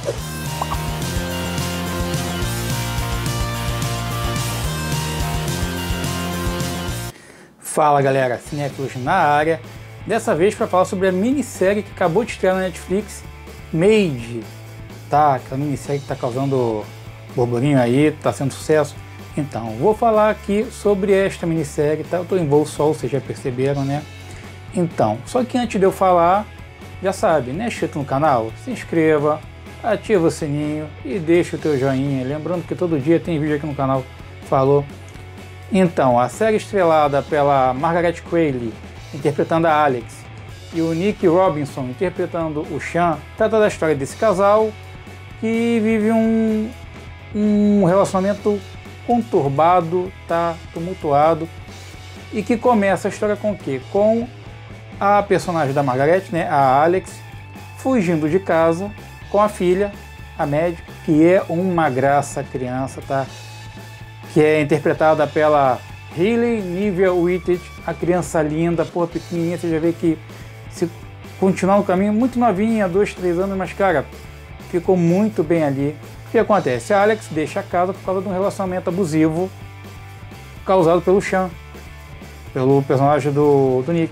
Fala galera, cinéfilos na área, dessa vez para falar sobre a minissérie que acabou de estrear na Netflix, Made, tá? Aquela minissérie que está causando burburinho aí, está sendo sucesso. Então, vou falar aqui sobre esta minissérie, tá? Eu estou em voo solo, vocês já perceberam, né? Então, só que antes de eu falar, já sabe, né? Inscrito no canal, se inscreva, ativa o sininho e deixa o teu joinha. Lembrando que todo dia tem vídeo aqui no canal, falou? Então, a série estrelada pela Margaret Qualley, interpretando a Alex, e o Nick Robinson, interpretando o Sean, trata da história desse casal que vive um relacionamento conturbado, tá, tumultuado, e que começa a história com o quê? Com a personagem da Margaret, né, a Alex, fugindo de casa com a filha, a Mad, que é uma graça criança, tá? Que é interpretada pela Hayley Nivea Whitted, a criança linda, porra, pequenininha, você já vê que se continuar no caminho, muito novinha, 2, 3 anos, mas cara, ficou muito bem ali. O que acontece? A Alex deixa a casa por causa de um relacionamento abusivo causado pelo Sean, pelo personagem do Nick.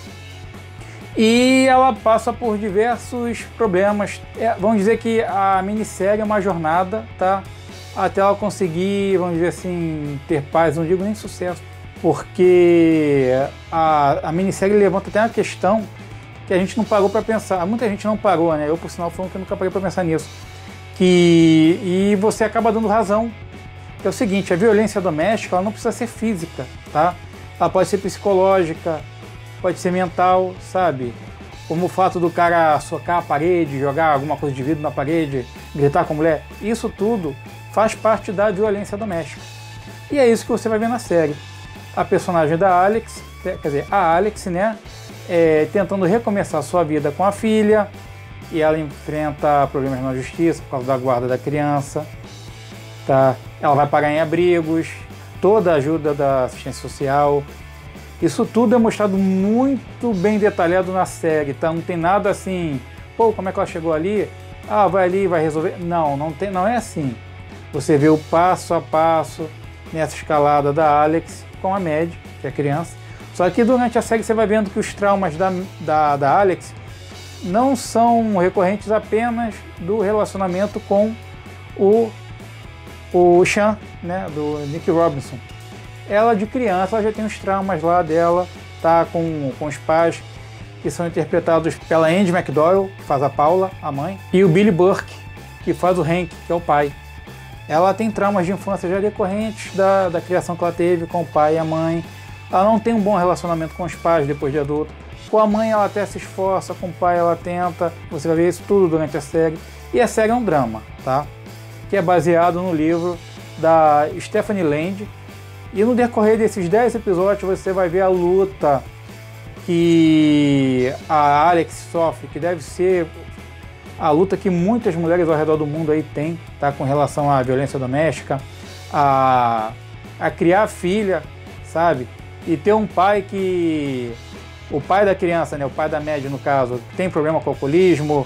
E ela passa por diversos problemas. Vamos dizer que a minissérie é uma jornada, tá? Até ela conseguir, vamos dizer assim, ter paz, não digo nem sucesso, porque a minissérie levanta até uma questão que a gente não parou para pensar. Muita gente não parou, né? Eu, por sinal, fui um que nunca parei para pensar nisso. E você acaba dando razão. Que é o seguinte, a violência doméstica ela não precisa ser física, tá? Ela pode ser psicológica, pode ser mental, sabe? Como o fato do cara socar a parede, jogar alguma coisa de vidro na parede, gritar com a mulher. Isso tudo faz parte da violência doméstica. E é isso que você vai ver na série. A personagem da Alex, quer dizer, a Alex, né, tentando recomeçar sua vida com a filha, e ela enfrenta problemas na justiça por causa da guarda da criança, tá? Ela vai parar em abrigos, toda a ajuda da assistência social. Isso tudo é mostrado muito bem detalhado na série, tá? Não tem nada assim, pô, como é que ela chegou ali? Ah, vai ali, vai resolver. Não é assim. Você vê o passo a passo nessa escalada da Alex com a Mad, que é a criança. Só que durante a série você vai vendo que os traumas da Alex não são recorrentes apenas do relacionamento com o Sean, né, do Nick Robinson. Ela de criança ela já tem os traumas lá dela, tá, com os pais, que são interpretados pela Andie MacDowell, que faz a Paula, a mãe, e o Billy Burke, que faz o Hank, que é o pai. Ela tem traumas de infância já decorrentes da criação que ela teve com o pai e a mãe. Ela não tem um bom relacionamento com os pais depois de adulta. Com a mãe ela até se esforça, com o pai ela tenta. Você vai ver isso tudo durante a série. E a série é um drama, tá? Que é baseado no livro da Stephanie Land. E no decorrer desses 10 episódios você vai ver a luta que a Alex sofre, que deve ser a luta que muitas mulheres ao redor do mundo aí têm, tá, com relação à violência doméstica, a criar filha, sabe? E ter um pai que... O pai da criança, né, o pai da Mad no caso, tem problema com o alcoolismo,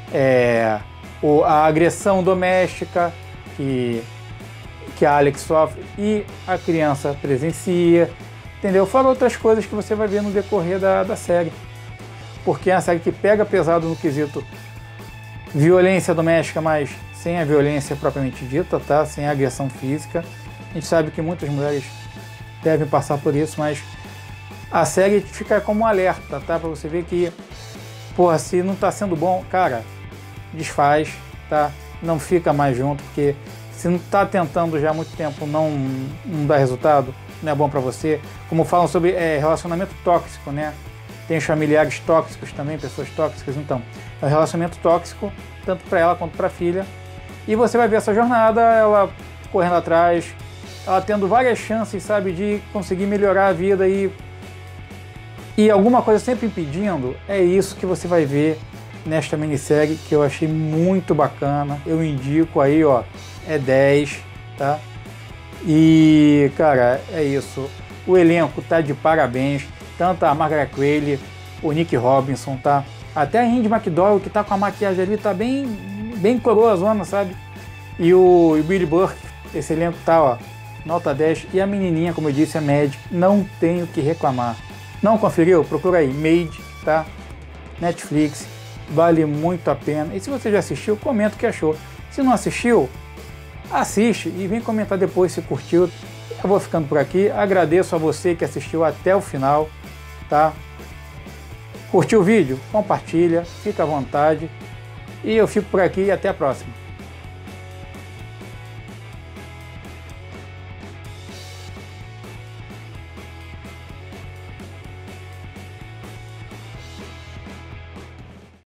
a agressão doméstica que a Alex sofre e a criança presencia, entendeu? Fora outras coisas que você vai ver no decorrer da série. Porque é uma série que pega pesado no quesito violência doméstica, mas sem a violência propriamente dita, tá? Sem a agressão física. A gente sabe que muitas mulheres devem passar por isso, mas a série fica como um alerta, tá? Pra você ver que, porra, se não tá sendo bom, cara, desfaz, tá? Não fica mais junto, porque se não tá tentando já há muito tempo não dá resultado, não é bom pra você. Como falam sobre relacionamento tóxico, né? Tem os familiares tóxicos também, pessoas tóxicas, então é um relacionamento tóxico, tanto para ela quanto para a filha. E você vai ver essa jornada, ela correndo atrás, ela tendo várias chances, sabe, de conseguir melhorar a vida e alguma coisa sempre impedindo. É isso que você vai ver nesta minissérie, que eu achei muito bacana. Eu indico aí, ó, é 10, tá? E, cara, é isso. O elenco tá de parabéns. Tanto a Margaret Qualley, o Nick Robinson, tá? Até a Andie MacDowell, que tá com a maquiagem ali, tá bem bem coroazona, sabe? E o Billy Burke, esse elenco tá, ó, nota 10. E a menininha, como eu disse, a Mad, não tenho o que reclamar. Não conferiu? Procura aí, Made, tá? Netflix, vale muito a pena. E se você já assistiu, comenta o que achou. Se não assistiu, assiste e vem comentar depois se curtiu. Eu vou ficando por aqui, agradeço a você que assistiu até o final, tá? Curtiu o vídeo? Compartilha, fica à vontade. E eu fico por aqui e até a próxima.